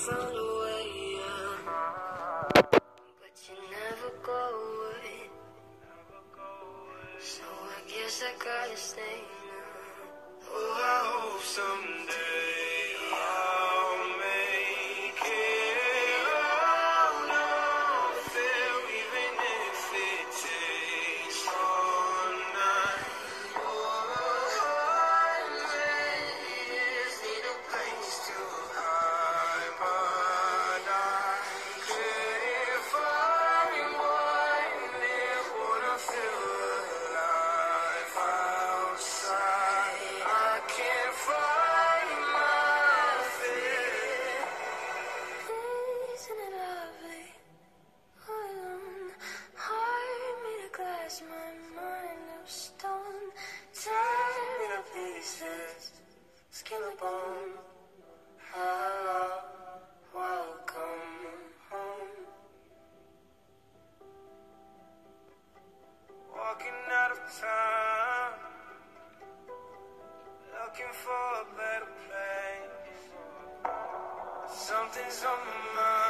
found a way, yeah. But you never go away. So I guess I gotta stay now. Oh, I hope someday I'll make it out of there, even if it takes all night. Oh, I just need a place to hide, but I can't find one that wanna feel alive outside. I can't find my fear. Isn't it lovely? All alone, heart made of glass, my mind of stone. Tear me to pieces, skin and bone. Hello, welcome home. Walking out of time, looking for a better place. Something's on my mind.